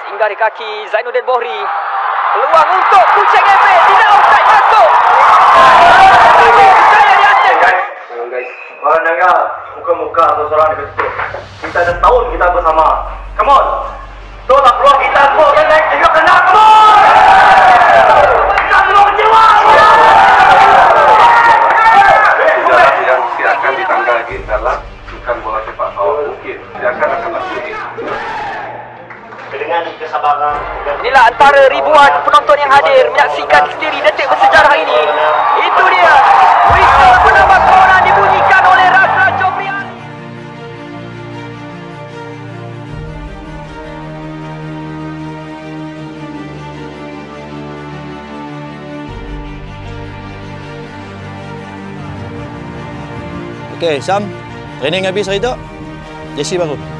Hingga di kaki Zainuddin Bohri. Peluang untuk Kuching Fa. Tidak offside, masuk. Guys, orang nanya muka-muka atau seorang di situ. Kita dah tahun kita bersama. Come on. Tu tak perlu kita pun naik juga kena. Come on. Kita perlu jiwa. Sejarah yang siakan di tanggal lagi adalah bukan bola sepak bola mungkin. Siakan akan lagi. Dengan kesabaran. Inilah antara ribuan penonton yang hadir menyaksikan sendiri detik bersejarah ini. Itu dia. Whistle penambah kemenangan dibunyikan oleh Rasra Jobrian. Okey, Sam. Training habis hari tu. Jersey baru.